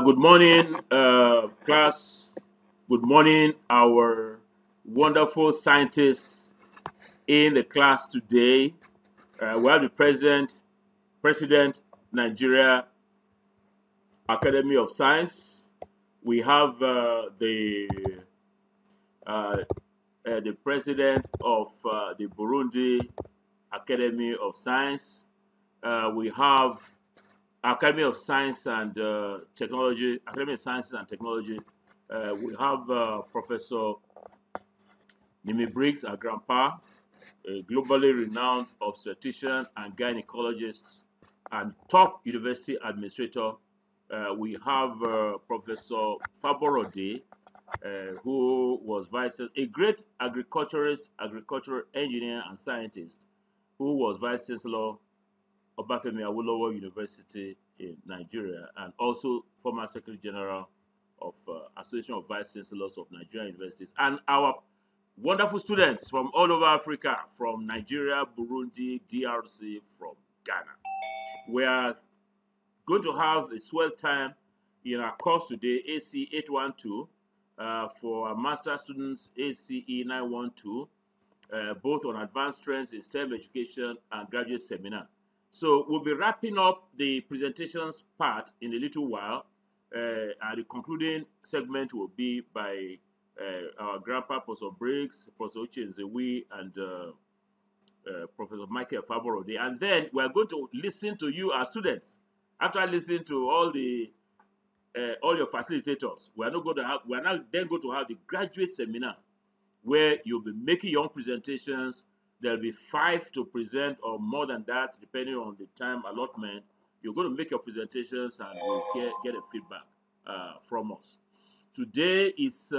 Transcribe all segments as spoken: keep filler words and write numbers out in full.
good morning, uh, class. Good morning, our wonderful scientists in the class today. Uh, we have the president, President, Nigeria Academy of Science. We have uh, the uh, uh, the president of uh, the Burundi Academy of Science. Uh, we have Academy of Science and uh, Technology, Academy of Sciences and Technology. Uh, we have uh, Professor Nimi Briggs, our grandpa, a globally renowned obstetrician and gynecologist and top university administrator. Uh, we have uh, Professor Faborode, uh, who was vice, a great agriculturist, agricultural engineer and scientist, who was vice chancellor Obafemi Awolowo University in Nigeria, and also former Secretary General of uh, Association of Vice Chancellors of Nigerian Universities, and our wonderful students from all over Africa, from Nigeria, Burundi, D R C, from Ghana. We are going to have a swell time in our course today, A C eight one two, uh, for our master students, A C E nine one two, uh, both on advanced trends in STEM education and graduate seminar. So we'll be wrapping up the presentations part in a little while, uh, and the concluding segment will be by uh, our grandpa, Professor Briggs, Professor Uche Nzewi, and uh, uh, Professor Michael Faborode. And then we're going to listen to you, our students. After listening to all the uh, all your facilitators, we're not going to have. We're now then going to have the graduate seminar, where you'll be making your own presentations. There'll be five to present or more than that, depending on the time allotment. You're going to make your presentations and we'll get, get a feedback uh, from us. Today is uh,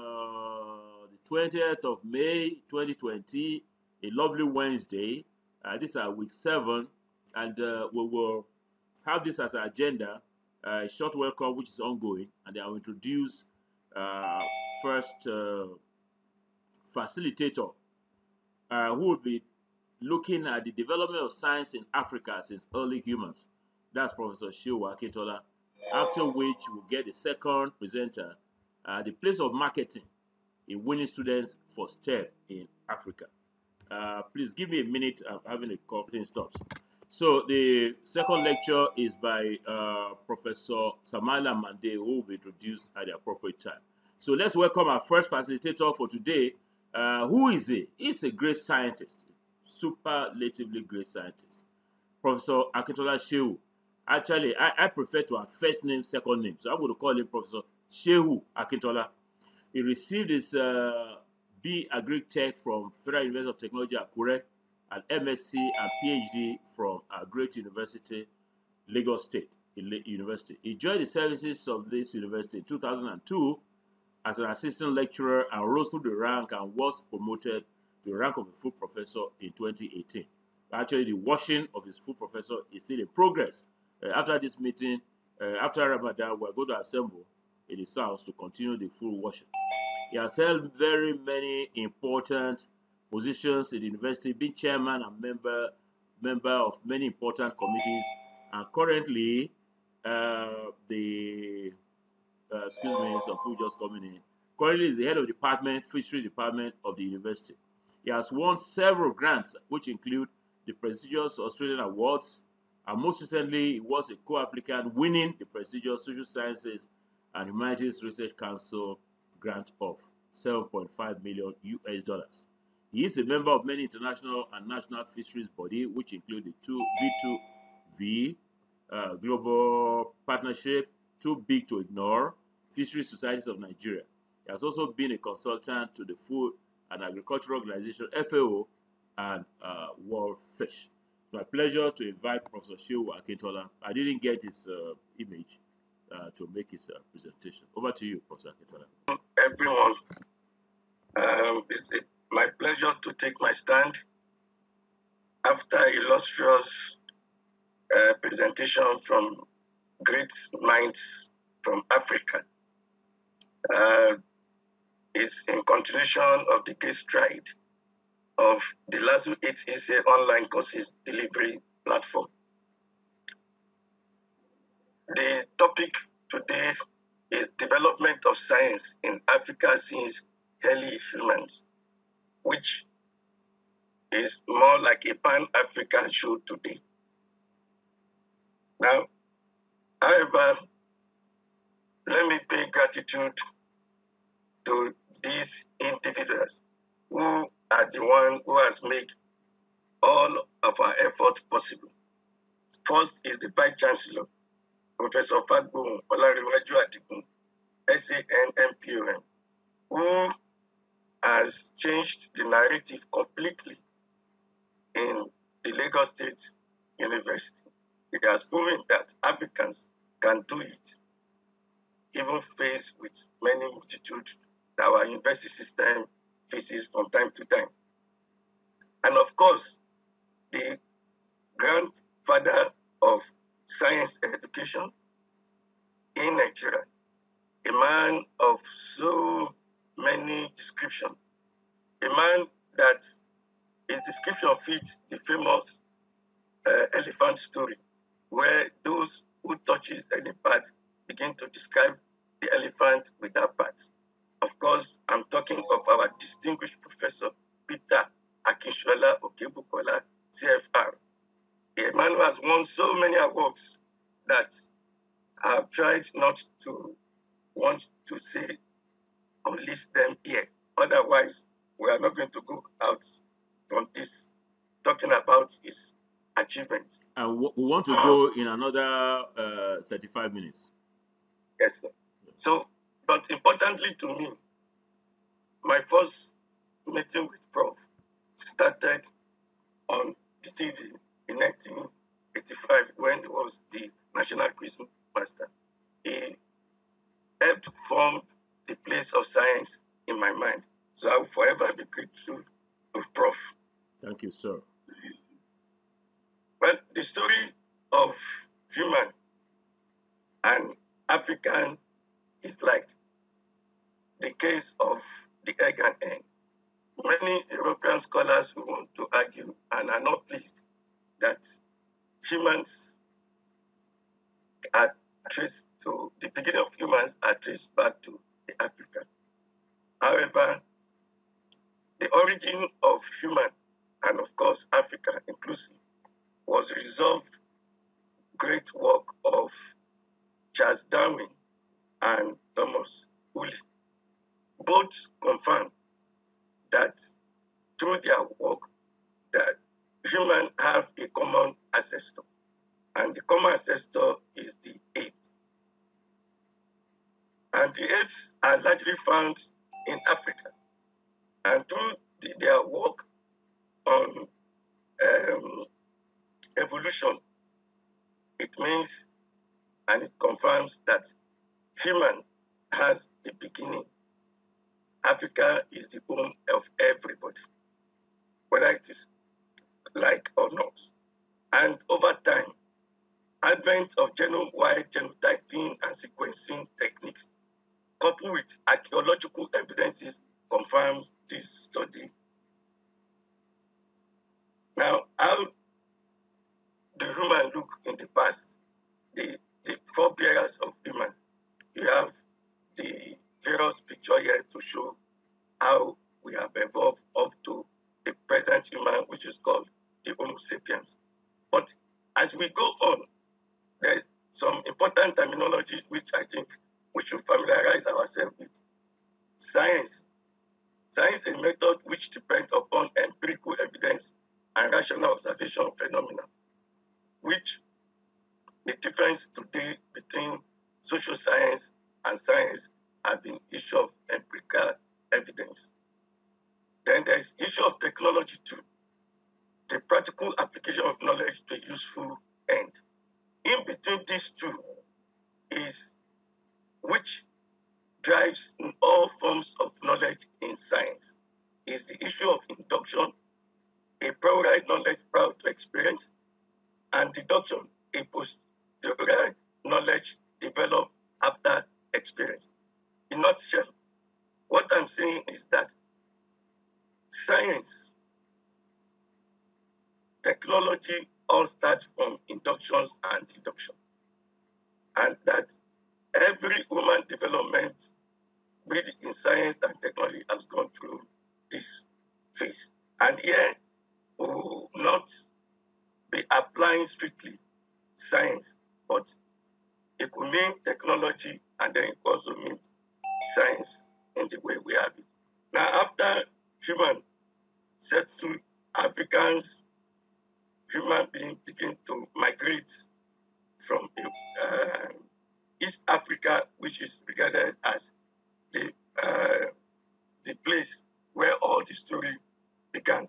the twentieth of May, twenty twenty, a lovely Wednesday. Uh, this is our week seven, and uh, we will have this as an agenda, uh, a short welcome, which is ongoing, and then I'll introduce uh, first uh, facilitator, Uh, who will be looking at the development of science in Africa since early humans. That's Professor Shehu Akintola. After which, we'll get the second presenter, uh, the place of marketing in winning students for STEM in Africa. Uh, please give me a minute of having a couple stops. So the second lecture is by uh, Professor Samala Mande, who will be introduced at the appropriate time. So let's welcome our first facilitator for today. Uh, who is he? He's a great scientist, superlatively great scientist. Professor Akintola Shehu. Actually, I, I prefer to have first name, second name. So I'm going to call him Professor Shehu Akintola. He received his uh, B Agri Tech from Federal University of Technology, Akure, and M S c and PhD from a great university, Lagos State University. He joined the services of this university in two thousand two as an assistant lecturer and rose through the rank and was promoted to the rank of a full professor in twenty eighteen. Actually, the washing of his full professor is still in progress. Uh, after this meeting, uh, after Ramadan, we're going to assemble in his house to continue the full washing. He has held very many important positions in the university, being chairman and member, member of many important committees, and currently uh, the Uh, excuse me, some people just coming in. Currently, is the head of the department, fishery department of the university. He has won several grants, which include the prestigious Australian Awards, and most recently, he was a co-applicant winning the prestigious Social Sciences and Humanities Research Council grant of seven point five million U S dollars. He is a member of many international and national fisheries bodies, which include the two V two V, uh, Global Partnership, Too Big to Ignore, Fisheries Societies of Nigeria. He has also been a consultant to the Food and Agricultural Organization, F A O, and uh, World Fish. It's my pleasure to invite Professor Shehu Akintola. I didn't get his uh, image uh, to make his uh, presentation. Over to you, Professor Akintola. Everyone, um, it's my pleasure to take my stand after illustrious uh, presentation from great minds from Africa. Uh, is in continuation of the great stride of the Lazo eight E C online courses delivery platform. The topic today is development of science in Africa since early humans, which is more like a pan-African show today. Now, however, let me pay gratitude to these individuals who are the one who has made all of our effort possible. First is the Vice Chancellor, Professor Fagbon Olarewaju Adigun, S A N M P O M, who has changed the narrative completely in the Lagos State University. It has proven that Africans can do it, even faced with many multitudes that our university system faces from time to time. And of course, the grandfather of science education in Nigeria, a man of so many descriptions, a man that his description fits the famous uh, elephant story, where those who touches any part begin to describe the elephant with that part. Of course, I'm talking of our distinguished Professor Peter Akinshola Okebukola, C F R, a man who has won so many awards that I've tried not to want to say or list them here. Otherwise, we are not going to go out from this talking about his achievements. And we want to go in another uh, thirty-five minutes. Yes, sir. So, but importantly to me, my first meeting with Prof started on the T V in nineteen eighty-five when he was the National Quiz Master. He helped form the place of science in my mind. So I will forever be grateful to Prof. Thank you, sir. Well, the story of human and African is like the case of the egg and egg. Many European scholars who want to argue and are not pleased that humans are traced to, the beginning of humans are traced back to the African. However, the origin of human, and of course Africa inclusive, was resolved great work of Charles Darwin and Thomas Woolley. Both confirmed that through their work that humans have a common ancestor, and the common ancestor is the ape. And the apes are largely found in Africa. And through the, their work on um, evolution, it means and it confirms that human has a beginning. Africa is the home of everybody, whether it is like or not. And over time, advent of genome-wide genotyping and sequencing techniques, coupled with archaeological evidences, confirms this study. Now, how do humans look in the past? The, the forebearers of humans. You have the various picture here to show how we have evolved up to the present human, which is called the Homo sapiens. But as we go on, there's some important terminology which I think we should familiarize ourselves with. Science. Science is a method which depends upon empirical evidence and rational observation of phenomena, which the difference today between social science and science has been issue of empirical evidence. Then there is issue of technology too, the practical application of knowledge to a useful end. In between these two is which drives in all forms of knowledge in science is the issue of induction, a priori knowledge prior to experience, and deduction, a posteriori knowledge developed after experience. In a nutshell, what I'm saying is that science, technology all starts from inductions and deduction. And that Every human development, be it in science and technology, has gone through this phase. And here, we will not be applying strictly science, but it could mean technology and then it also means science in the way we have it. Now, after human settled, Africans, human beings begin to migrate from uh, East Africa, which is regarded as the uh, the place where all the story began.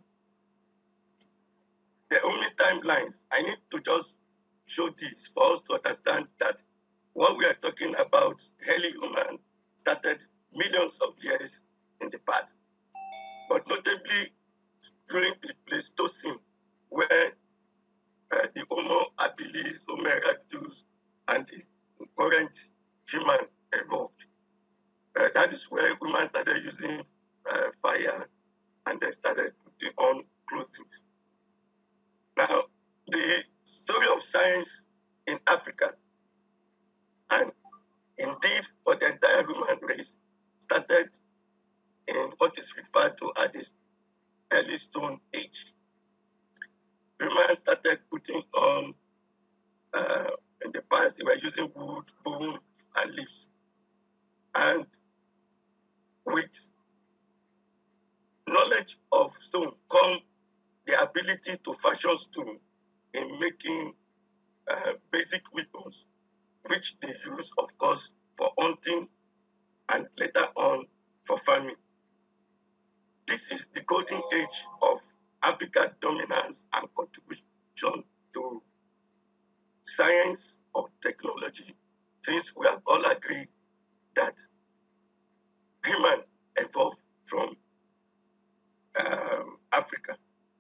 The only timelines I need to just show this for us to understand that what we are talking about, early human, started millions of years in the past, but notably during the Pleistocene, where uh, the Homo habilis, Homo erectus, and the current human evolved. Uh, that is where women started using uh, fire and they started putting on clothing. Now, the story of science in Africa, and indeed for the entire human race, started in what is referred to as the early Stone Age. Humans started putting on, uh, in the past, they were using wood, bone, and leaves. And with knowledge of stone come the ability to fashion stone in making uh, basic weapons, which they use, of course, for hunting and later on for farming. This is the golden age of Africa's dominance and contribution to science or technology, since we have all agreed that human evolved from um, Africa.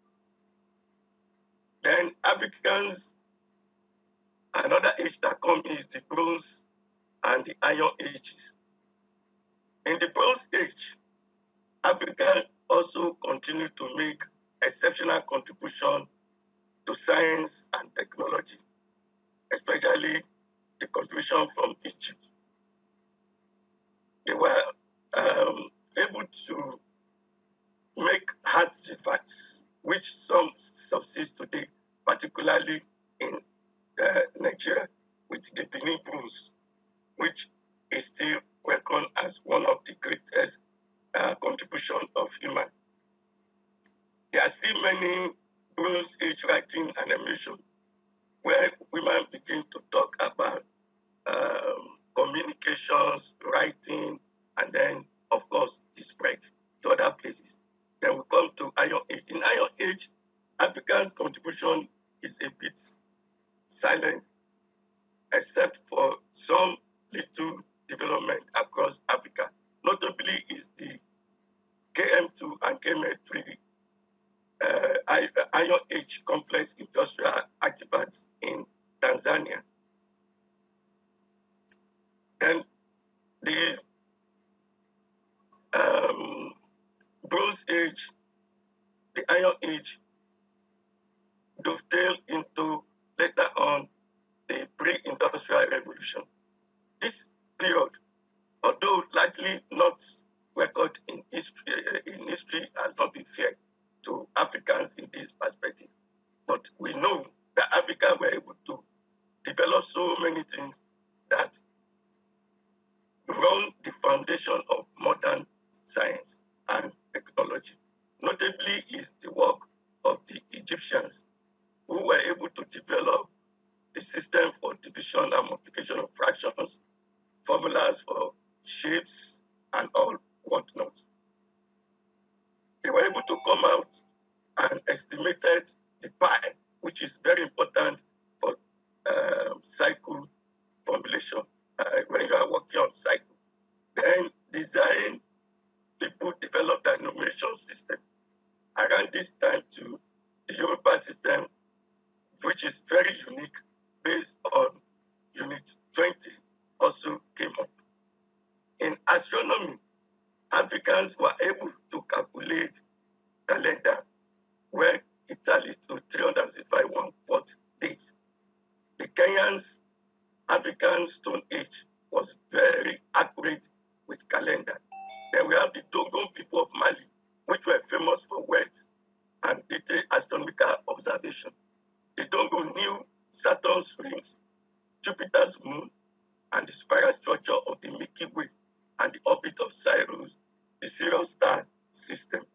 Then Africans, another age that comes is the Bronze and the Iron Ages. In the Bronze Age, Africa also continued to make exceptional contribution to science and technology, especially the contribution from Egypt. They were um, able to make artifacts, which some subsist today, particularly in uh, Nigeria, with the Benin bronze, which is still reckoned as one of the greatest uh, contribution of human. There are still many Bronze Age writing and animation where women begin to talk about um, communications, writing, and then, of course, the spread to other places. Then we come to Iron Age. In Iron Age, African contribution is a bit silent, except for some little development across Africa. Notably is the K M two and K M three uh, Iron Age complex industrial artifacts in Tanzania. And the um, Bronze Age, the Iron Age, dovetail into later on the pre-industrial revolution. This period, although likely not recorded in history, in history has not been fair to Africans in this perspective, but we know that Africa were able to develop so many things that run the foundation of modern science and technology. Notably is the work of the Egyptians, who were able to develop the system for division and multiplication of fractions, formulas for shapes, and all whatnot. They were able to come out and estimated the pi, which is very important for uh, cycle formulation uh, when you are working on cycle. Then design, people developed a numeration system. Around this time too, the Yoruba system, which is very unique, based on unit twenty, also came up. In astronomy, Africans were able to calculate calendar where it tallies to three hundred sixty-five one-fourth days. The Kenyans, African Stone Age was observation. The Dongo knew Saturn's rings, Jupiter's moon, and the spiral structure of the Milky Way and the orbit of Cyrus, the Sirius star system.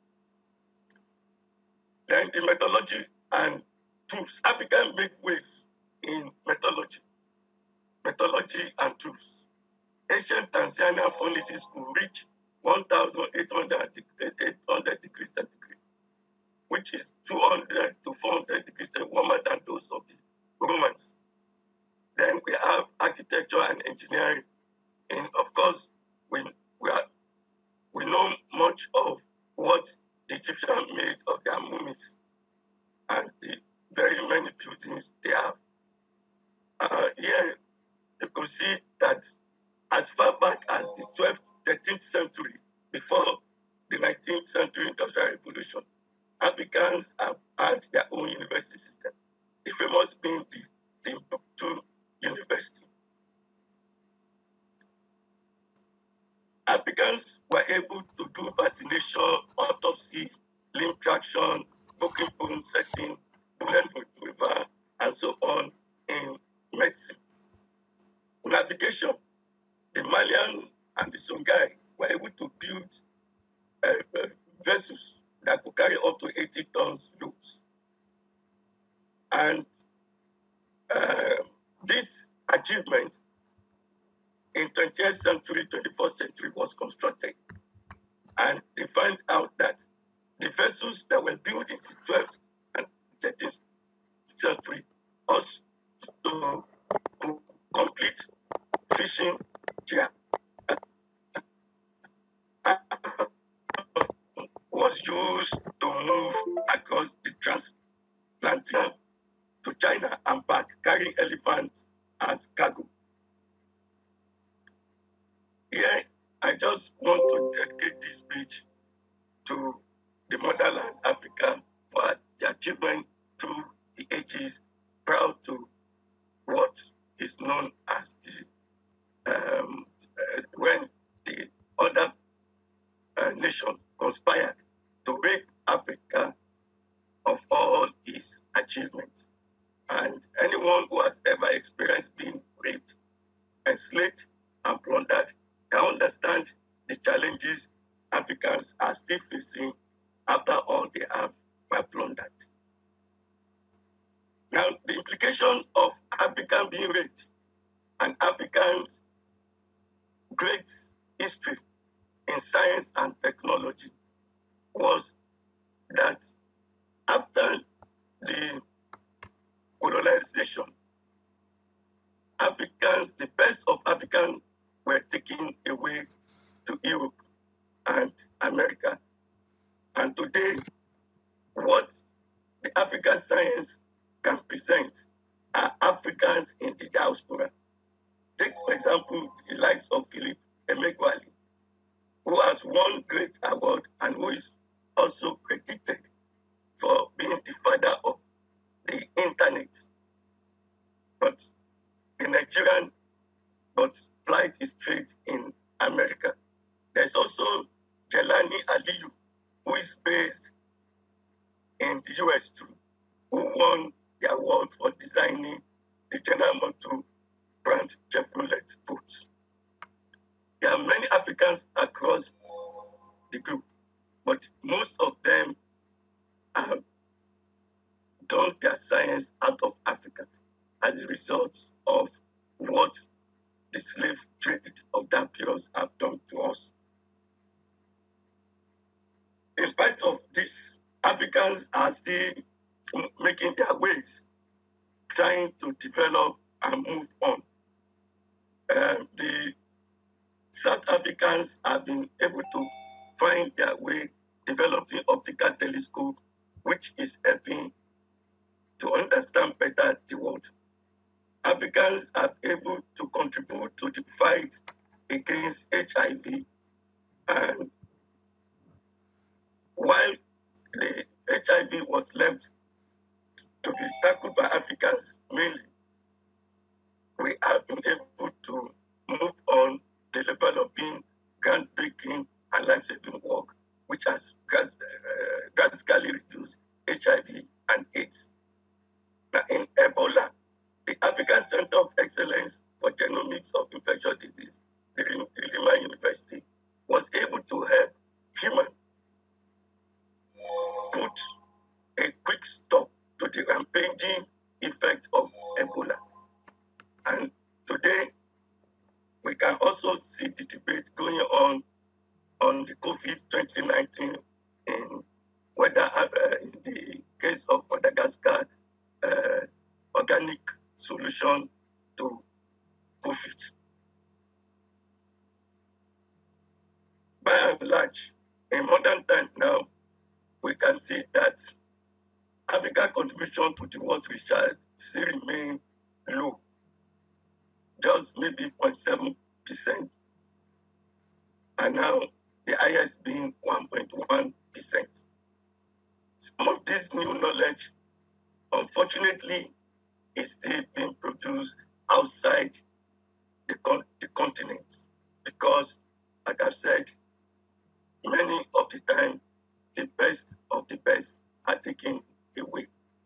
Then the methodology and tools. Africa make waves in methodology, methodology and tools. Ancient Tanzanian furnaces could reach one thousand eight hundred degrees centigrade, which is two hundred to four hundred degrees warmer than those of the Romans. Then we have architecture and engineering. And of course, we, we, are, we know much of what the Egyptians made of their mummies and the very many buildings they have. Uh, here, you could see that as far back as the twelfth, thirteenth century, before the nineteenth century industrial revolution, Africans have had their own university system. The famous being the Timbuktu University. Africans were able to do vaccination, autopsy, limb traction, broken bone setting, bullet removal, and so on in medicine. Navigation, the Malian and the Songhai were able to build uh, uh, vessels that could carry up to eighty tons loads. And uh, this achievement in twentieth century, twenty-first century was constructed. And they found out that the vessels that were built in the twelfth and thirteenth century also to complete fishing gear was used to move across the transatlantic to China and back, carrying elephants as cargo. Here, I just want to dedicate this speech to the motherland, Africa, for the achievement through the ages, proud to what is known as the, um, uh, when the other uh, nation conspired to rape Africa of all its achievements. And anyone who has ever experienced being raped, enslaved, and plundered can understand the challenges Africans are still facing after all they have were plundered. Now, the implication of African being raped and Africans' great history in science and technology was that after the colonization, Africans, the best of Africans were taken away to Europe and America. And today, what the African science can present are Africans in the diaspora. Take, for example, the likes of Philip Emeagwali, who has won great award and who is also credited for being the father of the internet. But the Nigerian, but flight is straight in America. There's also Jelani Aliyu, who is based in the U S too, who won the award for designing the General Motors brand Chevrolet boats. There are many Africans across the group, but most of them have done their science out of Africa as a result of what the slave trade of that period have done to us. In spite of this, Africans are still making their ways, trying to develop and move on. Uh, the South Africans have been able to find their way developing optical telescope, which is helping to understand better the world. Africans are able to contribute to the fight against H I V, and while the H I V was left to be tackled by Africans mainly, we have been able to move on to developing groundbreaking and life-saving work, which has uh, drastically reduced H I V and AIDS. ranging effect of Ebola. And today, we can also see the debate going on on the COVID twenty nineteen in whether uh, in the case of Madagascar, uh, organic solution to COVID. By and large, in modern times now, we can see that Africa's contribution to the world research still remain low, just maybe zero point seven percent, and now the highest being one point one percent. Some of this new knowledge, unfortunately, is still being produced outside the, con the continent because, like I've said, many of the time, the best of the best are taken away.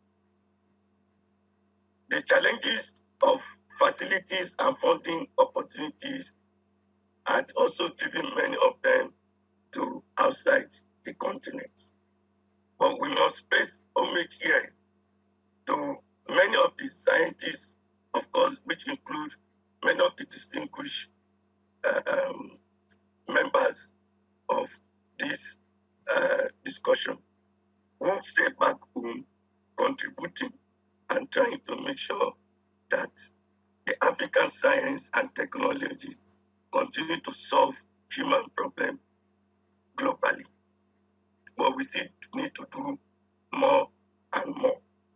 The challenges of facilities and funding opportunities had also driven many of them to outside the continent. But we must pay homage here to many of the scientists, of course, which include many of the distinguished um, members of this uh, discussion who stay back home contributing and trying to make sure that the African science and technology continue to solve human problems globally. But we still need to do more and more.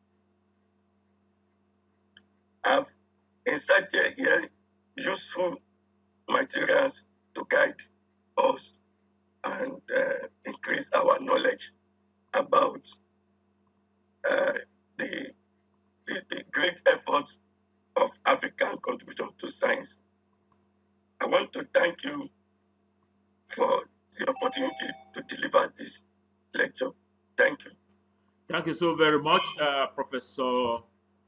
I've inserted here useful materials to guide us and uh, increase our knowledge about uh, the, the, the great efforts of African contribution to science. I want to thank you for the opportunity to deliver this lecture. Thank you. Thank you so very much, uh, Professor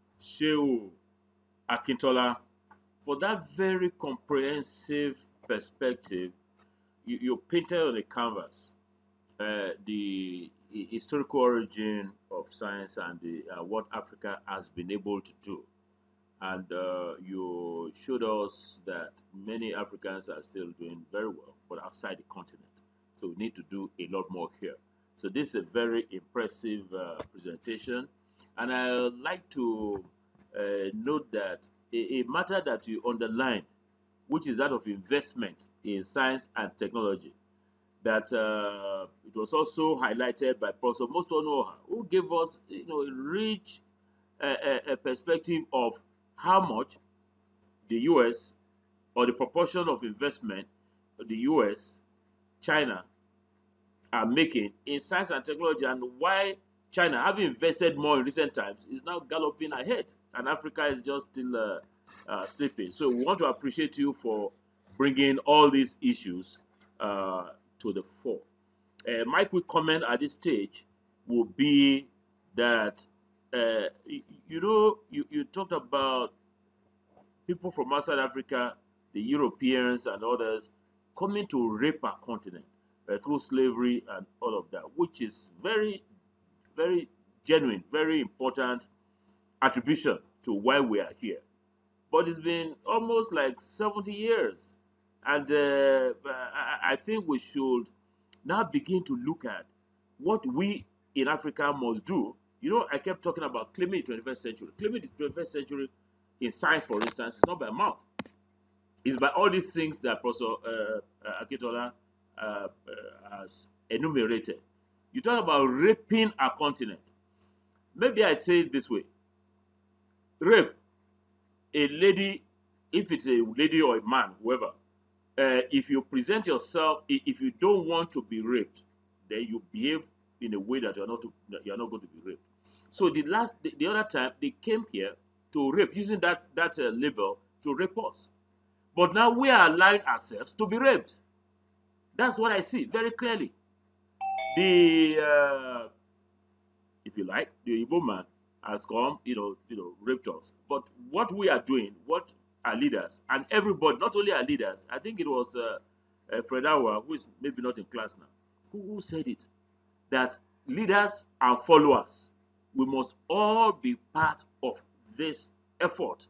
Shehu Akintola, for that very comprehensive perspective. You, you painted on the canvas uh, the historical origin of science and the, uh, what Africa has been able to do. And uh, you showed us that many Africans are still doing very well, but outside the continent. So we need to do a lot more here. So this is a very impressive uh, presentation. And I'd like to uh, note that a, a matter that you underlined, which is that of investment in science and technology, that uh, it was also highlighted by Professor Mosto Onuoha, who gave us, you know, a rich uh, a, a perspective of how much the U S or the proportion of investment the U S, China are making in science and technology, and why China, having invested more in recent times, is now galloping ahead, and Africa is just still uh, uh, sleeping. So we want to appreciate you for bringing all these issues uh, to the fore. Uh, my quick comment at this stage will be that, uh, you, you know, you, you talked about people from outside Africa, the Europeans and others, coming to rape our continent uh, through slavery and all of that, which is very, very genuine, very important attribution to why we are here. But it's been almost like seventy years. And uh, I think we should now begin to look at what we in Africa must do. You know, I kept talking about claiming the twenty-first century. Claiming the twenty-first century in science, for instance, is not by mouth. It's by all these things that Professor uh, Akintola uh, uh, has enumerated. You talk about raping our continent. Maybe I'd say it this way. Rape a lady, if it's a lady or a man, whoever, uh, if you present yourself, if you don't want to be raped, then you behave in a way that you're not, to, that you're not going to be raped. So the last, the, the other time, they came here to rape, using that, that uh, label to rape us. But now we are allowing ourselves to be raped. That's what I see very clearly. The, uh, if you like, the Igbo man has come, you know, you know, raped us. But what we are doing, what our leaders, and everybody, not only our leaders, I think it was uh, uh, Fred Awa, who is maybe not in class now, who, who said it, that leaders and followers we must all be part of this effort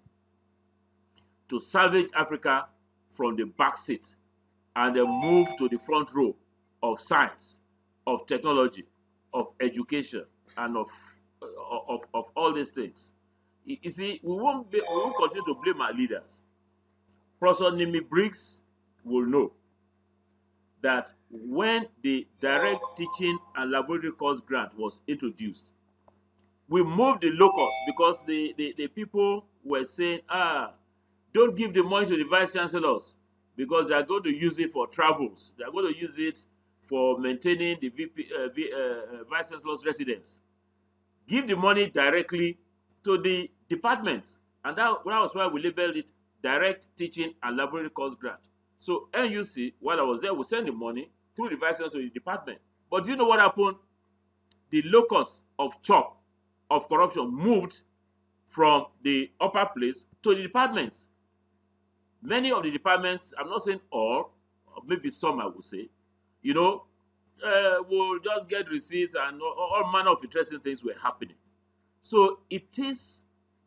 to salvage Africa from the back seat and then move to the front row of science, of technology, of education, and of, of, of all these things. You see, we won't, be, we won't continue to blame our leaders. Professor Nimi Briggs will know that when the direct teaching and laboratory course grant was introduced, we moved the locus because the, the, the people were saying, ah, don't give the money to the vice chancellors because they are going to use it for travels. They are going to use it for maintaining the V P, uh, v, uh, vice chancellor's residence. Give the money directly to the departments. And that, that was why we labeled it Direct Teaching and Laboratory Course Grant. So N U C, while I was there, we sent the money through the vice chancellor to the department. But do you know what happened? The locus of chop, of corruption, moved from the upper place to the departments. Many of the departments, I'm not saying all, or maybe some I would say, you know, uh, will just get receipts and all, all manner of interesting things were happening. So it is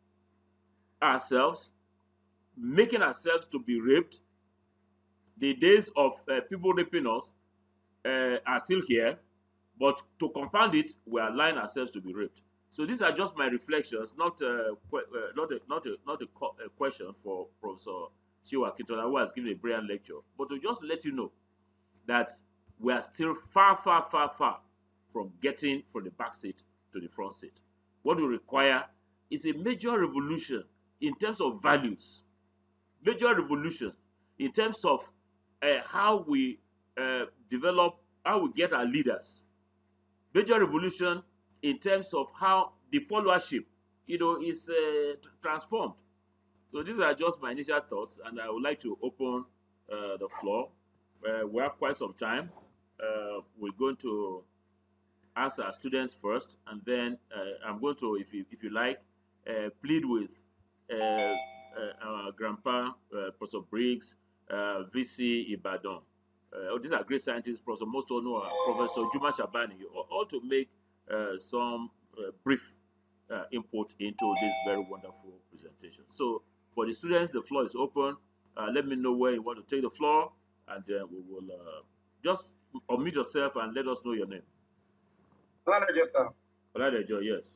ourselves, making ourselves to be raped. The days of uh, people raping us uh, are still here, but to compound it, we are allowing ourselves to be raped. So these are just my reflections, not uh, uh, not a, not a, not a, a question for Professor Shiwa Akintola, who has given a brilliant lecture, but to just let you know that we are still far, far, far, far from getting from the back seat to the front seat. What we require is a major revolution in terms of values, major revolution in terms of uh, how we uh, develop, how we get our leaders, major revolution in terms of how the followership, you know, is uh, transformed. So these are just my initial thoughts, and I would like to open uh, the floor. Uh, we have quite some time. Uh, we're going to ask our students first, and then uh, I'm going to, if you, if you like, uh, plead with uh, uh, our grandpa, uh, Professor Briggs, uh, V C Ibadan. Uh, these are great scientists, Professor most all know, Professor Juma Shabani, all to make uh, some uh, brief uh, input into this very wonderful presentation. So for the students, the floor is open. Uh, let me know where you want to take the floor, and then we will uh, just unmute yourself and let us know your name. Oladejo, sir. Oladejo, yes.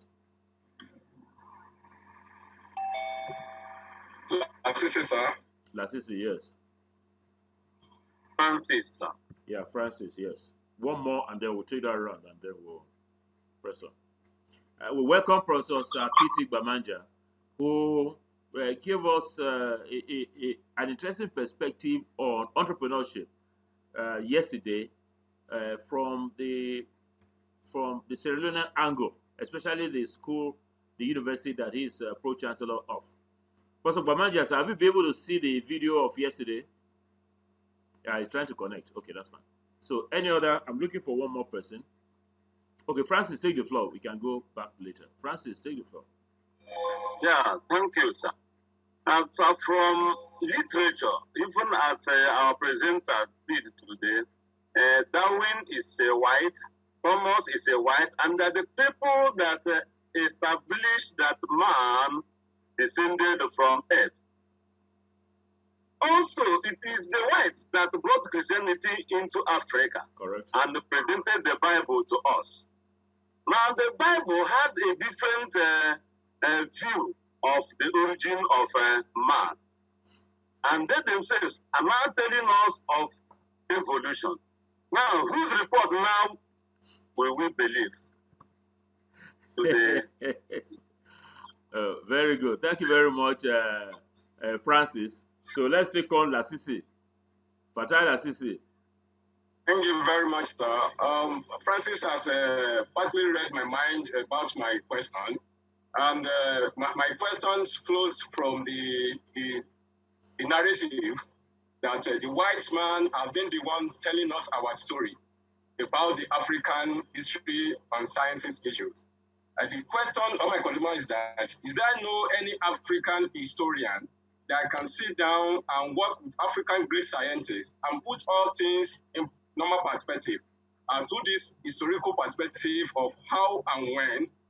Lasisi, sir. Lasisi, yes. Francis, sir. Yeah, Francis, yes. One more, and then we'll take that round, and then we'll press on. Uh, we welcome Professor P T Gbamanja, who uh, gave us uh, a, a, a, an interesting perspective on entrepreneurship uh, yesterday uh, from the from the Sierra Leonean angle, especially the school, the university that he is uh, pro-chancellor of. Professor Gbamanja, have you been able to see the video of yesterday? Yeah, he's trying to connect. Okay, that's fine. So any other, I'm looking for one more person. Okay, Francis, take the floor. We can go back later. Francis, take the floor. Yeah, thank you, sir. Uh, so from literature, even as uh, our presenter did today, uh, Darwin is a white, Thomas is a white, and that the people that uh, established that man descended from earth. Also, it is the whites that brought Christianity into Africa. Correct. And presented the Bible to us. Now, the Bible has a different uh, uh, view of the origin of uh, man. And they themselves are now telling us of evolution. Now, whose report now will we believe? Today. uh, very good. Thank you very much, uh, uh, Francis. So let's take on Lasisi. Fatai Lasisi. Thank you very much, sir. Um, Francis has uh, partly read my mind about my question. And uh, my, my question flows from the, the, the narrative that uh, the white man have been the one telling us our story about the African history and sciences issues. And the question of my consumer is that, is there no any African historian that can sit down and work with African great scientists and put all things in normal perspective, and so this historical perspective of how and when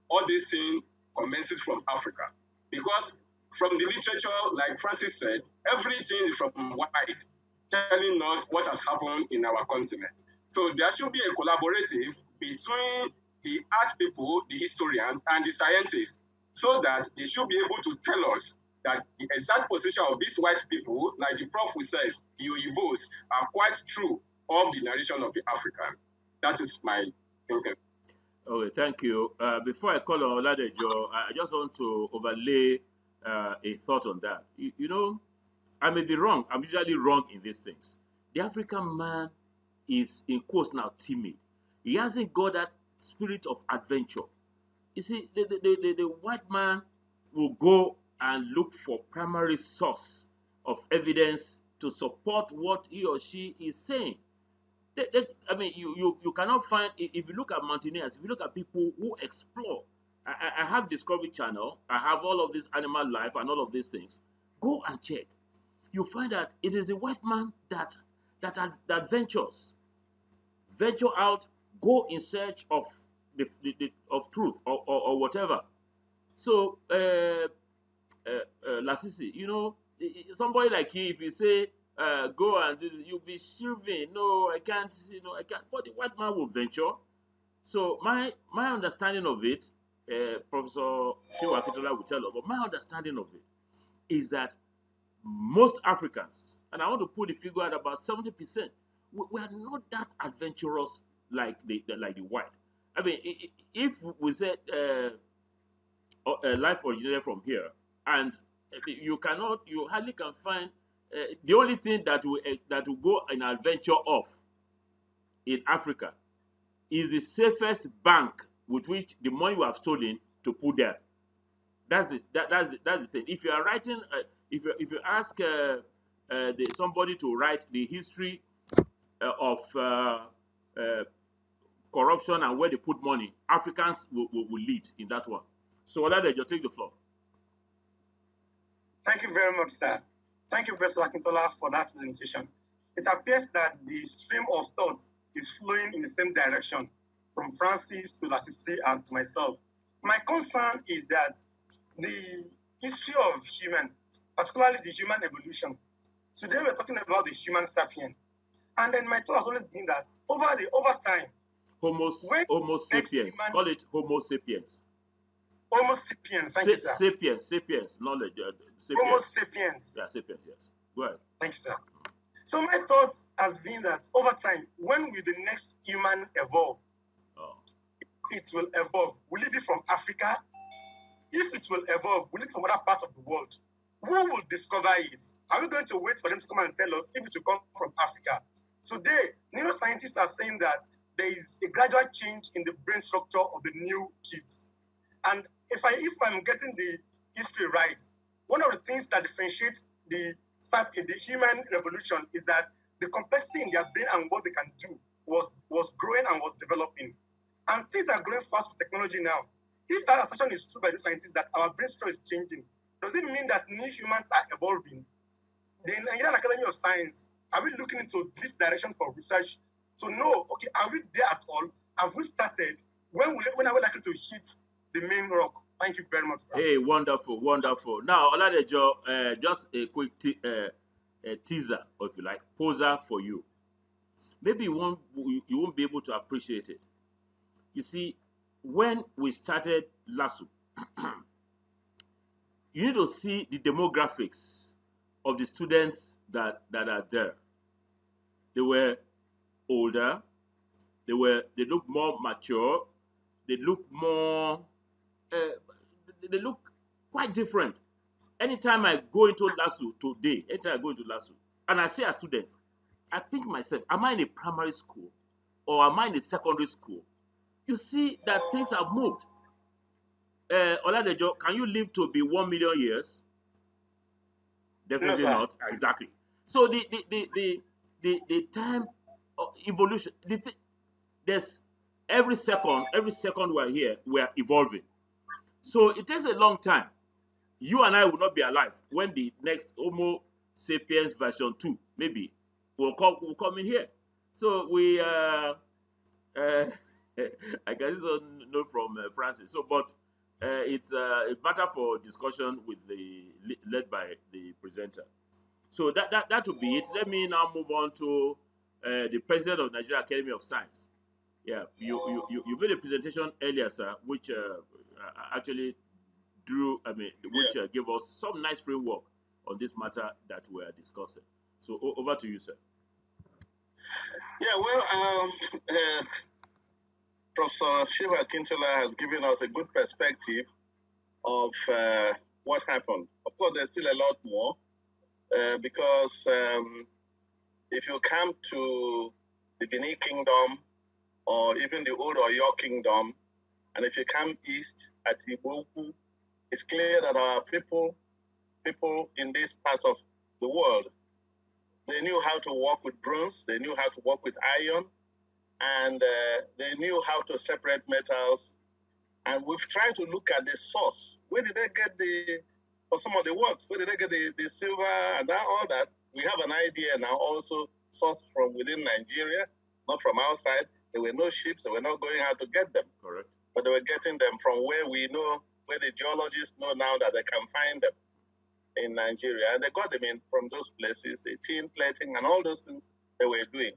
all these things commences from Africa. Because from the literature, like Francis said, everything is from white, telling us what has happened in our continent. So there should be a collaborative between the art people, the historians, and the scientists, so that they should be able to tell us that the exact position of these white people, like the Prof says, the Oyibos, are quite true of the narration of the Africans. That is my thinking. Okay, thank you. Uh, before I call on Oladejo, I just want to overlay uh, a thought on that. You, you know, I may be wrong. I'm usually wrong in these things. The African man is, in quotes now, timid. He hasn't got that spirit of adventure. You see, the, the, the, the, the white man will go and look for primary source of evidence to support what he or she is saying. They, they, I mean, you, you, you cannot find, if you look at mountaineers, if you look at people who explore, I, I have Discovery Channel, I have all of this animal life and all of these things. Go and check. You find that it is the white man that, that, that ventures, venture out, go in search of the, the, the of truth or, or, or whatever. So, uh, uh, uh, Lasisi, you know, somebody like you, if you say, Uh, go and do this, you'll be shivering. No, I can't, you know, I can't. But the white man will venture. So my my understanding of it, uh, Professor Shehu Akintola will tell us, but my understanding of it is that most Africans, and I want to put the figure at about seventy percent, we, we are not that adventurous like the, the like the white. I mean, if we said uh, uh, life originated from here, and you cannot, you hardly can find. Uh, the only thing that will uh, that will go an adventure off in Africa is the safest bank with which the money you have stolen to put there. That's the, that, that's the, that's the thing. If you are writing, uh, if you if you ask uh, uh, the, somebody to write the history uh, of uh, uh, corruption and where they put money, Africans will, will, will lead in that one. So, Oladejo, take the floor. Thank you very much, sir. Thank you, Professor Akintola, for that presentation. It appears that the stream of thought is flowing in the same direction, from Francis to Lasisi and to myself. My concern is that the history of human, particularly the human evolution, today we're talking about the human sapien. And then my thought has always been that over the over time, Homo, homo sapiens, human, call it Homo sapiens. Homo sapiens, thank Sa you, sir. Sapiens, sapiens, knowledge. Uh, sapiens. Homo sapiens. Yeah, sapiens, yes. Go ahead. Thank you, sir. So my thought has been that over time, when will the next human evolve? Oh. It will evolve. Will it be from Africa? If it will evolve, will it be from other parts of the world? Who will discover it? Are we going to wait for them to come and tell us if it will come from Africa? Today, neuroscientists are saying that there is a gradual change in the brain structure of the new kids. And if I if I'm getting the history right, one of the things that differentiates the the human revolution is that the complexity in their brain and what they can do was was growing and was developing. And things are growing fast with technology now. If that assertion is true by the scientists that our brain structure is changing, does it mean that new humans are evolving? The Nigerian Academy of Science, are we looking into this direction for research to know, okay, are we there at all? Have we started? When will when are we likely to hit the main rock? Thank you very much, sir. Hey, wonderful, wonderful. Now, Oladejo, uh, just a quick te uh, a teaser, or if you like, poser for you. Maybe you won't, you won't be able to appreciate it. You see, when we started LASU, you need to see the demographics of the students that, that are there. They were older, they were they look more mature, they look more uh, they look quite different. Anytime I go into LASU today, anytime I go into LASU, and I see a student, I think myself, am I in a primary school or am I in a secondary school? You see that things have moved. Uh, Oladejo, can you live to be one million years? Definitely no, not. Exactly. So the the the the the, the time of evolution, the th there's every second, every second we're here, we're evolving. So it takes a long time. You and I will not be alive when the next Homo sapiens version two, maybe, will come, will come in here. So we, uh, uh, I can also know from uh, Francis. So, but uh, it's uh, a matter for discussion with the led by the presenter. So that that that will be it. Let me now move on to uh, the president of Nigeria Academy of Science. Yeah, you you, you, you made a presentation earlier, sir, which uh, actually drew, I mean, which Yeah. uh, gave us some nice framework on this matter that we are discussing. So o- over to you, sir. Yeah, well, um, uh, Professor Shiva Kintola has given us a good perspective of uh, what happened. Of course, there's still a lot more uh, because um, if you come to the Benin Kingdom or even the old Oyo Kingdom, and if you come east at Iboku, it's clear that our people, people in this part of the world, they knew how to work with bronze, they knew how to work with iron, and uh, they knew how to separate metals. And we've tried to look at the source. Where did they get the, for some of the works, where did they get the, the silver and that, all that? We have an idea now also sourced from within Nigeria, not from outside. There were no ships, they were not going out to get them. Correct. But they were getting them from where we know, where the geologists know now that they can find them in Nigeria. And they got them in from those places, the tin plating and all those things they were doing.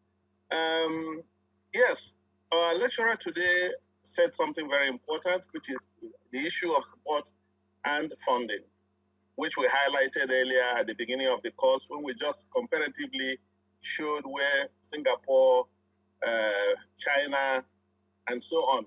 Um, yes, our lecturer today said something very important, which is the issue of support and funding, which we highlighted earlier at the beginning of the course when we just comparatively showed where Singapore, uh, China, and so on.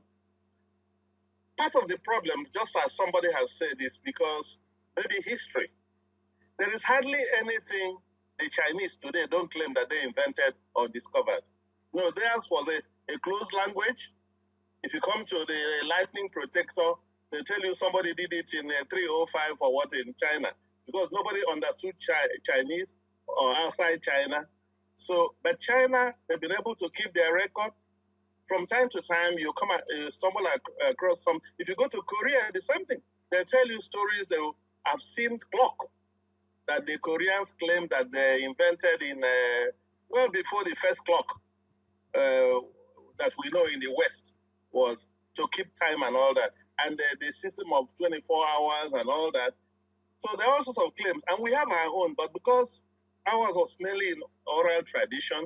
Part of the problem, just as somebody has said, is because maybe history. There is hardly anything the Chinese today don't claim that they invented or discovered. No, theirs was a, a closed language. If you come to the lightning protector, they tell you somebody did it in uh, three oh five or what in China, because nobody understood Chi Chinese or outside China. So, but China, they've been able to keep their records. From time to time, you come at, uh, stumble across some. If you go to Korea, the same thing. They tell you stories. They have seen clock that the Koreans claim that they invented in uh, well before the first clock uh, that we know in the West was to keep time and all that, and the, the system of twenty-four hours and all that. So there are all sorts of claims, and we have our own, but because ours was mainly in oral tradition,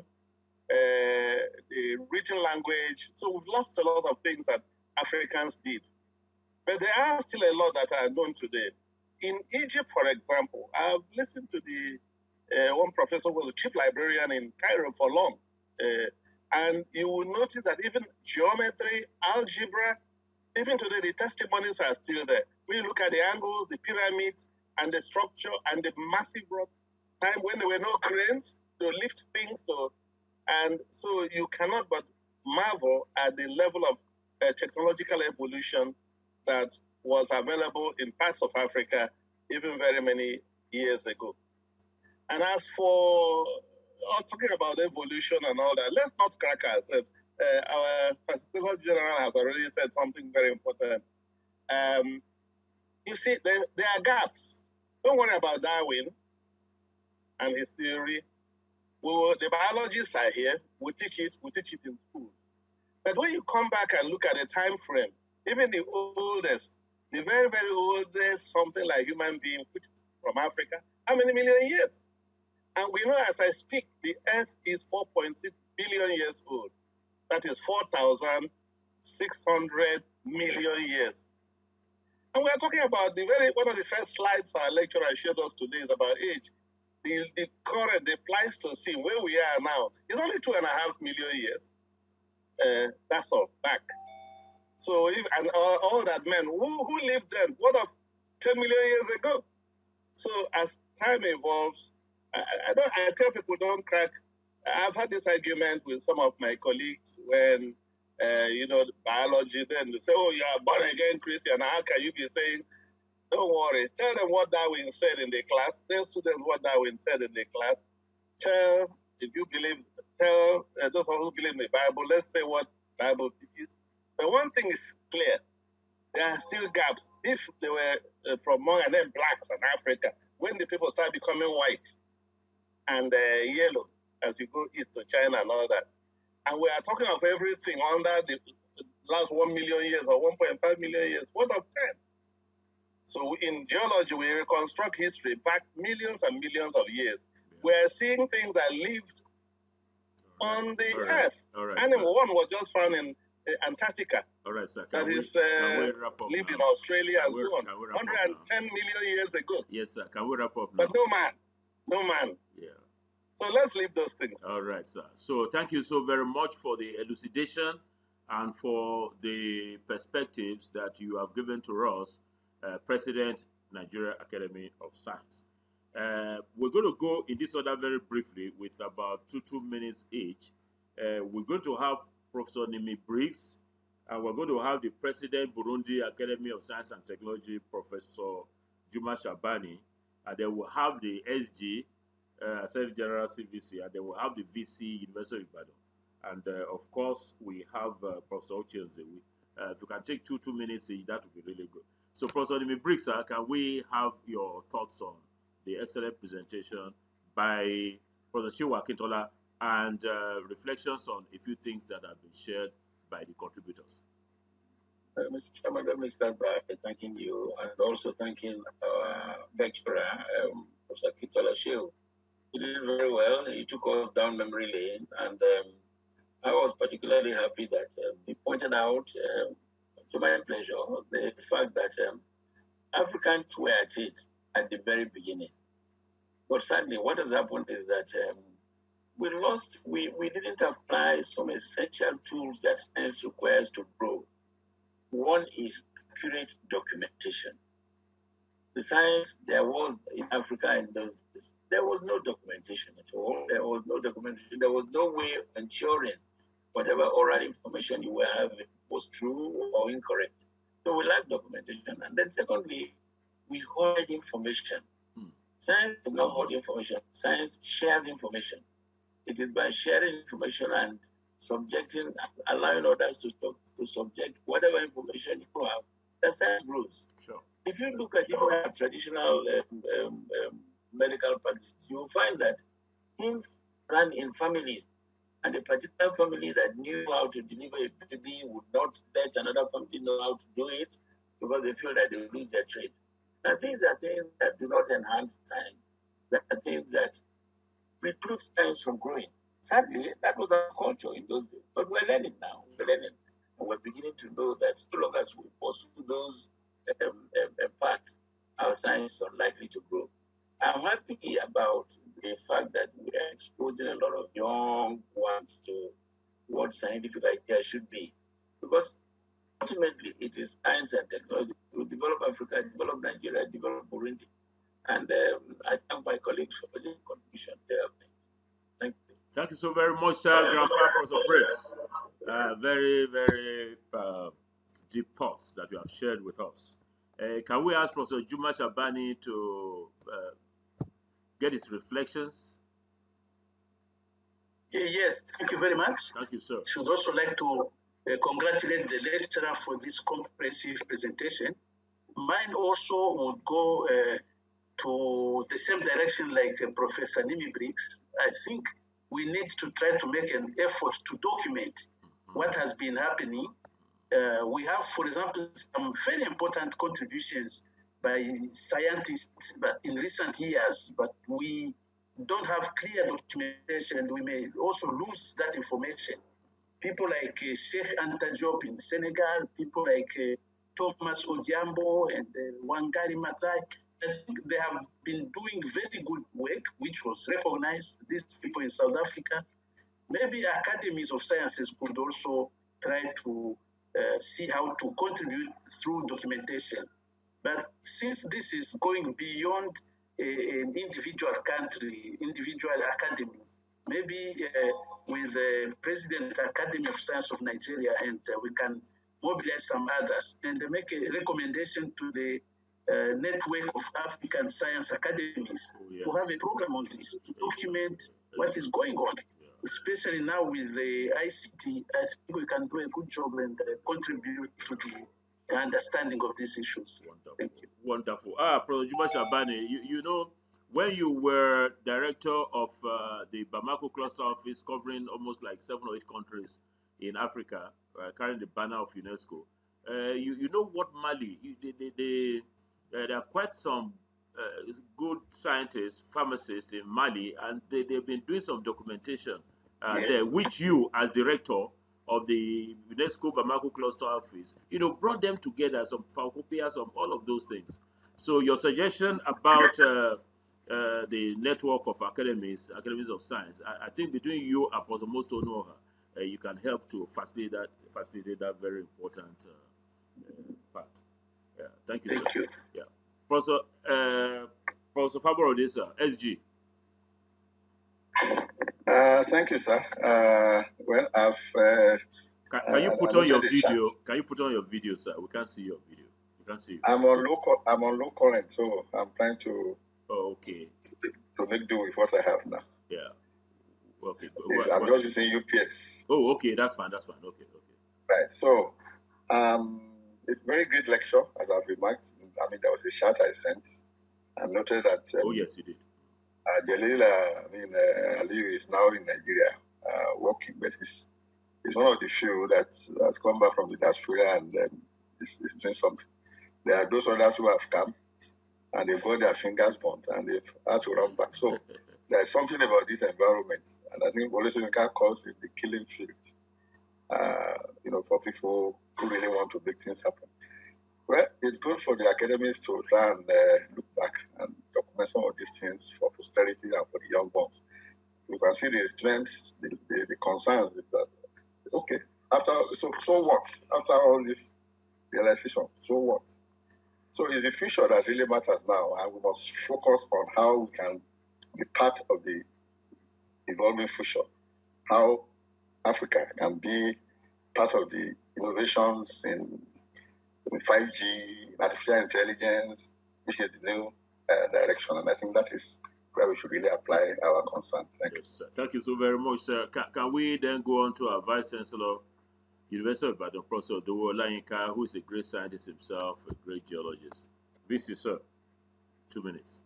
uh, the written language, so we've lost a lot of things that Africans did. But there are still a lot that are known today. In Egypt, for example, I've listened to the uh, one professor who was a chief librarian in Cairo for long, uh, and you will notice that even geometry, algebra, even today the testimonies are still there. When you look at the angles, the pyramids, and the structure, and the massive rock, time when there were no cranes to lift things, to, and so you cannot but marvel at the level of uh, technological evolution that was available in parts of Africa even very many years ago. And as for uh, talking about evolution and all that, let's not crack ourselves. Uh, our Facilitator General has already said something very important. Um, you see, there, there are gaps. Don't worry about Darwin and his theory. We will, the biologists are here. We teach it. We teach it in school. But when you come back and look at the time frame, even the oldest, the very, very oldest, something like human being, which is from Africa, how many million years? And we know as I speak, the Earth is four point six billion years old. That is four thousand six hundred million years. And we are talking about the very, one of the first slides our lecturer showed us today is about age. The, the current, the Pleistocene, where we are now, is only two and a half million years. Uh, that's all, back. So, if, and all, all that men, who, who lived then? What of ten million years ago? So, as time evolves, I, I, don't, I tell people don't crack. I've had this argument with some of my colleagues when, uh, you know, biology, then they say, oh, you are born again Christian. How can you be saying, don't worry, tell them what Darwin said in the class. Tell students what Darwin said in the class. Tell, if you believe, tell uh, those who believe in the Bible, let's say what Bible teaches. But one thing is clear, there are still gaps. If they were uh, from Hmong and then blacks in Africa, when the people start becoming white and uh, yellow, as you go east to China and all that, And we are talking of everything under the last one million years or one point five million years. What of ten? So in geology, we reconstruct history back millions and millions of years. Yeah. We're seeing things that lived right. on the All right. earth. All right, Animal sir. one was just found in uh, Antarctica. All right, sir. Can that we, is uh, lived now? in Australia can and we, so on. one hundred ten million years ago. Yes, sir. Can we wrap up now? But no man. No man. Yeah. So let's leave those things. All right, sir. So thank you so very much for the elucidation and for the perspectives that you have given to us, uh, President, Nigeria Academy of Science. Uh, we're going to go in this order very briefly with about two, two minutes each. Uh, we're going to have Professor Nimi Briggs, and we're going to have the President, Burundi Academy of Science and Technology, Professor Juma Shabani, and then we'll have the S G, uh, Secretary General C V C, and then we'll have the V C, University of Ibadan. And uh, of course, we have uh, Professor Ochienze. Uh, if you can take two, two minutes each, that would be really good. So, Professor Nimi Briggs, uh, can we have your thoughts on the excellent presentation by Professor Shiwa Akintola and uh, reflections on a few things that have been shared by the contributors? Uh, Mister Chairman, let me start by thanking you and also thanking our lecturer, um, Professor Akintola Shiwa. He did very well. He took us down memory lane, and um, I was particularly happy that um, he pointed out, um, to my pleasure, the fact that um, Africans were at it at the very beginning. But sadly, what has happened is that um, we lost, we, we didn't apply some essential tools that science requires to grow. One is accurate documentation. The science there was in Africa in those days, there was no documentation at all. There was no documentation. There was no way of ensuring whatever oral information you were having was true or incorrect. So we lack documentation. And then secondly, we hoard information. Hmm. Science does not hoard information. Science shares information. It is by sharing information and subjecting, allowing others to, to subject whatever information you have, that science grows. Sure. If you look at even our traditional um, um, um, medical practice, you will find that things run in families. And a particular family that knew how to deliver a baby would not let another family know how to do it because they feel that they will lose their trade. And these are things that do not enhance science. That are things that preclude science from growing. Sadly, that was our culture in those days. But we're learning now. We're learning. And we're beginning to know that so long as we pursue those um, um, paths, our science is unlikely to grow. I'm happy about the fact that we are exposing a lot of young ones to what scientific ideas should be. Because ultimately, it is science and technology to develop Africa, develop Nigeria, develop Burundi. And um, I thank my colleagues for the contribution there. Thank you. Thank you so very much, sir, Grandpa Professor Briggs. Uh, very, very uh, deep thoughts that you have shared with us. Uh, can we ask Professor Juma Shabani to uh, get his reflections? Yes, thank you very much. Thank you, sir. I should also like to uh, congratulate the lecturer for this comprehensive presentation. Mine also would go uh, to the same direction like uh, Professor Nimi Briggs. I think we need to try to make an effort to document mm-hmm. what has been happening. Uh, we have, for example, some very important contributions by scientists but in recent years, but we don't have clear documentation. We may also lose that information. People like uh, Sheikh Anta Diop in Senegal, people like uh, Thomas Odiambo and uh, Wangari Maathai, I think they have been doing very good work, which was recognized, these people in South Africa. Maybe academies of sciences could also try to uh, see how to contribute through documentation. But since this is going beyond a, an individual country, individual academy, maybe uh, with the President Academy of Science of Nigeria, and uh, we can mobilize some others and make a recommendation to the uh, network of African science academies oh, yes. to have a program on this, to document what is going on. Especially now with the I C T, I think we can do a good job and uh, contribute to the understanding of these issues. Wonderful. Thank you. Wonderful. Ah, Professor Juma Shabani, you, you know, when you were director of uh, the Bamako cluster office covering almost like seven or eight countries in Africa, uh, carrying the banner of UNESCO, uh, you, you know what Mali, you, they, they, they, uh, there are quite some uh, good scientists, pharmacists in Mali, and they, they've been doing some documentation uh, Yes. there, which you, as director of the UNESCO Bamako cluster office, you know, brought them together, some pharmacopoeia, some all of those things. So your suggestion about uh, uh, the network of academies, academies of science, I, I think between you and Professor Mosto Noha, uh, you can help to facilitate that, facilitate that very important uh, uh, part. Yeah, thank you, Thank sir. you. Yeah, Professor uh, Professor Fabio Odessa, S G. Uh, thank you, sir. Uh, well, I've. Uh, Can, can you uh, put on your noted the chat. video? Can you put on your video, sir? We can't see your video. We can't see you. I'm on low. cu- I'm on low current, so I'm trying to Oh, okay. to make do with what I have now. Yeah. Okay. go- Yes, what- I'm what- just using U P S. Oh, okay. That's fine. That's fine. Okay. Okay. Right. So, um, it's a very great lecture, as I've remarked. I mean, there was a chat I sent. I noted that um, Oh, yes, you did. uh, Jalil, uh, I mean, uh, Aliyu is now in Nigeria uh, working, but he's, he's one of the few that has come back from the diaspora and um, is, is doing something. There are those others who have come and they've got their fingers burnt and they've had to run back. So there's something about this environment, and I think Olusegun calls it the killing field. Uh, you know, for people who really want to make things happen. Well, it's good for the academics to try and uh, look back and document some of these things for posterity and for the young ones. You can see the strengths, the, the, the concerns is that, okay, after, so, so what? After all this realization, so what? So it's the future that really matters now, and we must focus on how we can be part of the evolving future, how Africa can be part of the innovations in, in five G, artificial intelligence, which is the new uh, direction. And I think that is where we should really apply our concern. Thank you. Yes, sir. Thank you so very much, sir. Can, can we then go on to our Vice Chancellor, University of Ibadan, Professor Odowo Olayinka, who is a great scientist himself, a great geologist. V C, sir. Two minutes.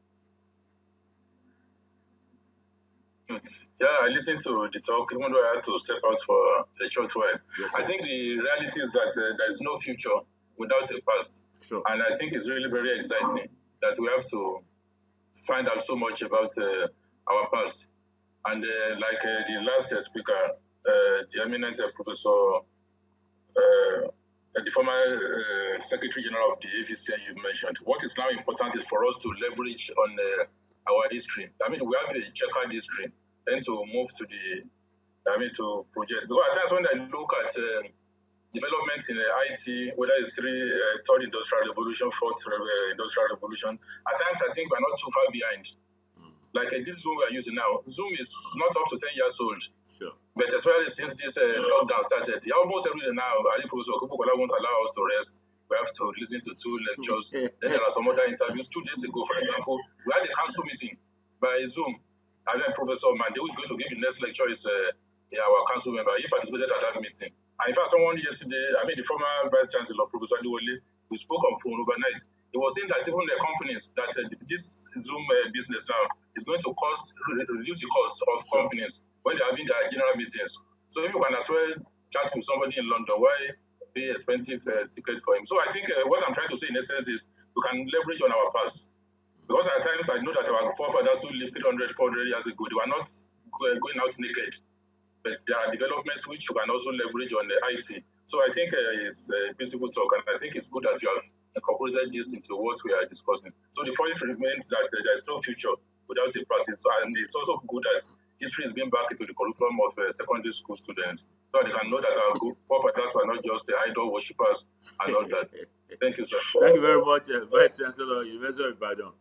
Yeah, I listened to the talk, even though I had to step out for a short while. Yes, I sir. think the reality is that uh, there is no future without a past. Sure. And I think it's really very exciting that we have to find out so much about uh, our past. And uh, like uh, the last uh, speaker, uh, the eminent uh, Professor, uh, the former uh, Secretary General of the A V C N you mentioned, what is now important is for us to leverage on uh, our history. I mean, we have a checkered history, then to move to the, I mean, to projects. Because at times when I look at uh, developments in uh, I T, whether it's three, uh, third industrial revolution, fourth uh, industrial revolution, at times I think we're not too far behind. Mm, Like uh, this Zoom we're using now, Zoom is not up to ten years old. sure. But especially since this uh, lockdown started, almost every day now, I think Professor Okubukola won't allow us to rest. We have to listen to two lectures. Then there are some other interviews. Two days ago, for example, we had a council meeting by Zoom. And then Professor Mande, who is going to give the next lecture, is uh, yeah, our council member. He participated at that meeting. And in fact, someone yesterday, I mean, the former Vice Chancellor, Professor Adiwole, we spoke on phone overnight. He was saying that even the companies, that uh, this Zoom uh, business now is going to cost, reduce the cost of companies when they're having their general meetings. So if you can as well chat with somebody in London, why pay expensive uh, tickets for him? So I think uh, what I'm trying to say in essence is we can leverage on our past. Because at times I know that our forefathers who lived three hundred, four hundred years ago, they were not going out naked. But there are developments which you can also leverage on the I T. So I think uh, it's a beautiful talk, and I think it's good that you have incorporated this into what we are discussing. So the point remains that uh, there is no future without a practice. So, and it's also good that history is being back into the curriculum of uh, secondary school students, so they can know that our forefathers were not just the idol worshippers and all that. Thank you, sir. Thank you very much, uh, Vice Chancellor, University of Ibadan.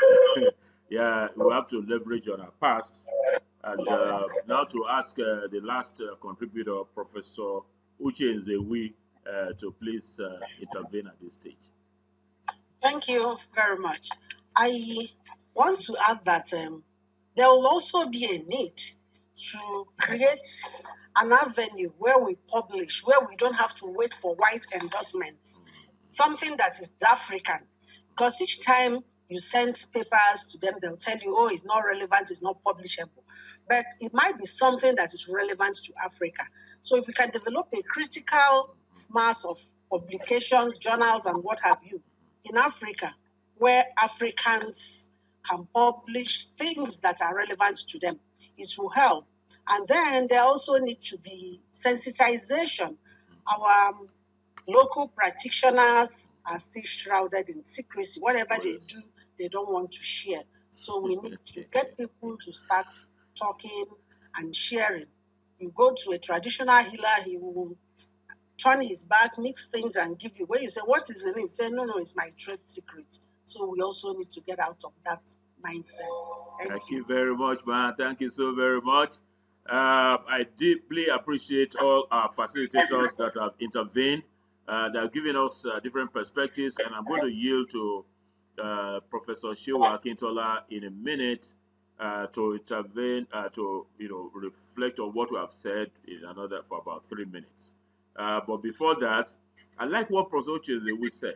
Yeah, we have to leverage on our past. And uh, now to ask uh, the last uh, contributor, Professor Uche Nzewi, uh, to please uh, intervene at this stage. Thank you very much. I want to add that um, there will also be a need to create an avenue where we publish, where we don't have to wait for white endorsements, something that is African. Because each time You send papers to them, they'll tell you, oh, it's not relevant, it's not publishable. But it might be something that is relevant to Africa. So if we can develop a critical mass of publications, journals, and what have you in Africa, where Africans can publish things that are relevant to them, it will help. And then there also need to be sensitization. Our um, local practitioners are still shrouded in secrecy. Whatever they do, they don't want to share. So we need to get people to start talking and sharing. You go to a traditional healer, he will turn his back, mix things, and give you. When you say, what is it? He say, no, no, it's my trade secret. So we also need to get out of that mindset. Thank, Thank you. you very much, man. Thank you so very much. Uh, I deeply appreciate all our facilitators that have intervened, uh, that have given us uh, different perspectives, and I'm going to yield to uh, Professor Shewa Akintola in a minute uh, to intervene, uh, to you know reflect on what we have said in another for about three minutes. Uh, but before that, I like what Professor Ochezewu said.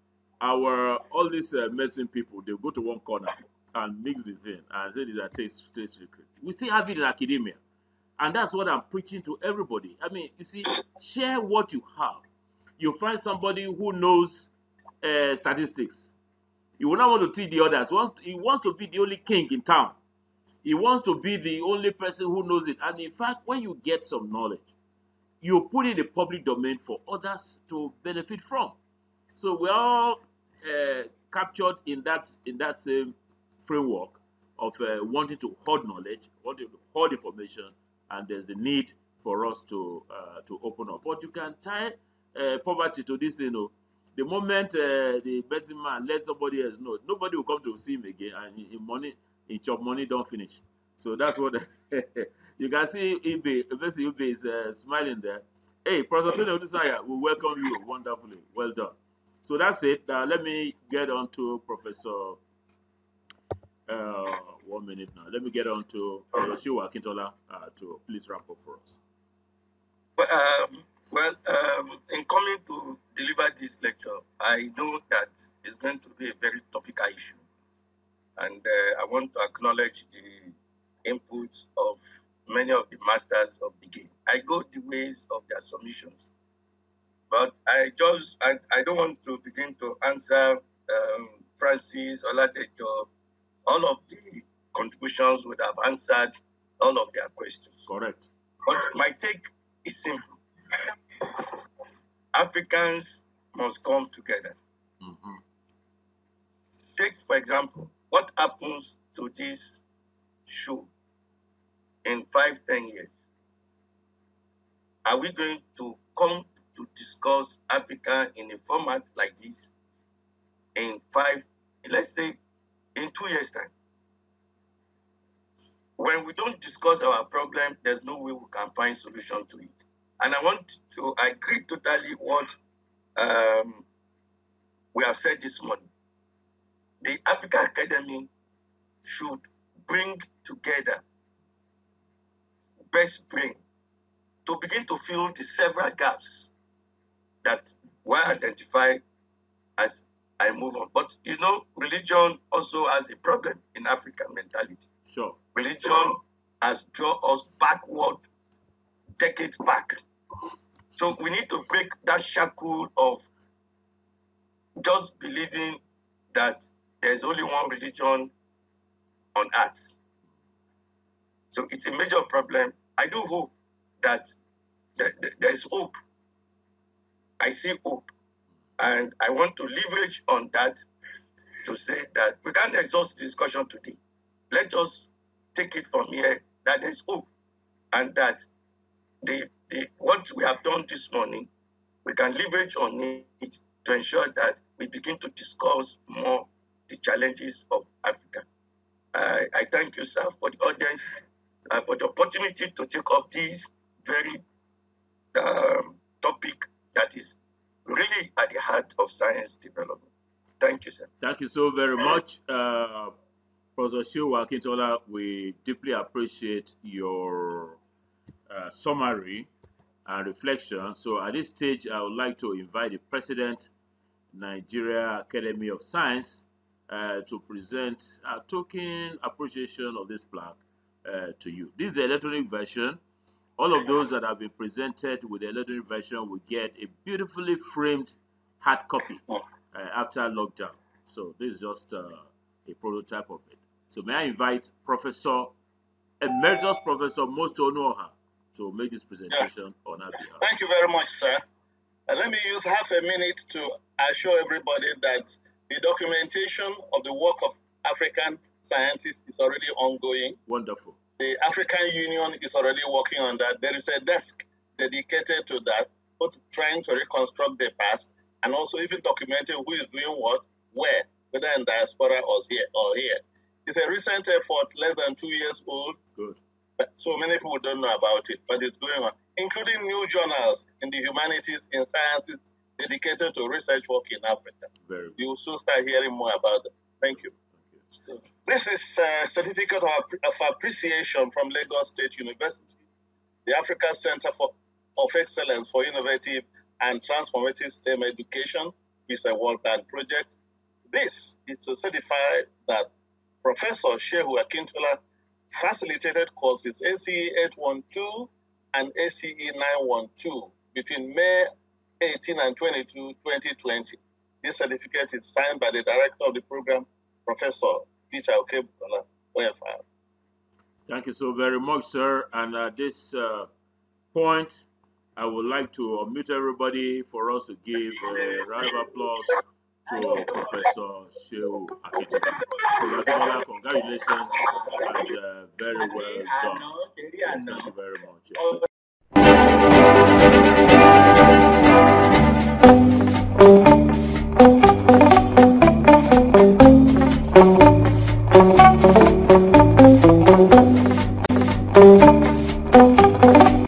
Our all these uh, medicine people, they go to one corner and mix the thing and say these are taste taste secret. We still have it in academia. And that's what I'm preaching to everybody. I mean, you see, share what you have. You find somebody who knows uh, statistics. He will not want to teach the others. He wants to be the only king in town. He wants to be the only person who knows it. And in fact, when you get some knowledge, you put it in the public domain for others to benefit from. So we're all uh, captured in that in that same framework of uh, wanting to hoard knowledge, wanting to hoard information, and there's the need for us to uh, to open up. But you can tie uh, poverty to this thing. You know, the moment uh, the medicine man let somebody else know, nobody will come to see him again, and his money, his job money don't finish. So that's what you can see. Ibe, basically Ibe is uh, smiling there. Hey, Professor Tony Odusanya, we welcome you wonderfully. Well done. So that's it. Uh, let me get on to Professor. Uh, one minute now. Let me get on to Professor Shewa Akintola uh, to please wrap up for us. Well, um, well um, in coming to deliver this lecture, I know that it's going to be a very topical issue. And uh, I want to acknowledge the inputs of many of the masters of the game. I go the ways of their submissions. But I just, I, I don't want to begin to answer um, Francis, Oladejo. All of the contributions would have answered all of their questions. Correct. But my take is simple. Africans must come together. Mm-hmm. Take, for example, what happens to this show in five, ten years? Are we going to come to discuss Africa in a format like this in five, let's say, in two years' time? When we don't discuss our problem, there's no way we can find solution to it. And I want to agree totally what um, we have said this morning. The Africa Academy should bring together best brain to begin to fill the several gaps that were identified as I move on. But you know, religion also has a problem in African mentality. Sure. Religion has drawn us backward, decades back. So we need to break that shackle of just believing that there's only one religion on earth. So it's a major problem. I do hope that there's hope. I see hope. And I want to leverage on that to say that we can't exhaust the discussion today. Let us take it from here that there's hope, and that the, the what we have done this morning, we can leverage on it to ensure that we begin to discuss more the challenges of Africa. Uh, I thank you, sir, for the audience, uh, for the opportunity to take up this very um, topic that is really at the heart of science development. Thank you, sir. Thank you so very much. Uh, Professor Shewa Akintola, we deeply appreciate your uh, summary and reflection. So at this stage, I would like to invite the President, Nigeria Academy of Science, uh, to present a token appreciation of this plaque uh, to you. This is the electronic version. All of those that have been presented with the electronic version will get a beautifully framed hard copy uh, after lockdown. So this is just uh, a prototype of it. So may I invite Professor Emeritus Professor Mosto Onuoha to make this presentation yeah. on our behalf. Thank you very much, sir. Uh, let me use half a minute to assure everybody that the documentation of the work of African scientists is already ongoing. Wonderful. The African Union is already working on that. There is a desk dedicated to that, both trying to reconstruct the past and also even documenting who is doing what, where, whether in diaspora or here. Or here. It's a recent effort, less than two years old. Good. So many people don't know about it, but it's going on, including new journals in the humanities, in sciences, dedicated to research work in Africa. Very good. You will soon start hearing more about it. Thank you. Thank you. This is a certificate of, of appreciation from Lagos State University, the Africa Center for, of Excellence for Innovative and Transformative STEM Education, is a World Bank project. This is to certify that Professor Shehu Akintola facilitated courses A C E eight twelve and A C E nine twelve between May eighteenth and twenty-second, twenty twenty. This certificate is signed by the director of the program, Professor Peter Okebukola, O F R. Thank you so very much, sir. And at this uh, point, I would like to unmute everybody for us to give a round of applause to Professor Shehu Akintola. Congratulations and uh, very well done. Thank you very much. Yes,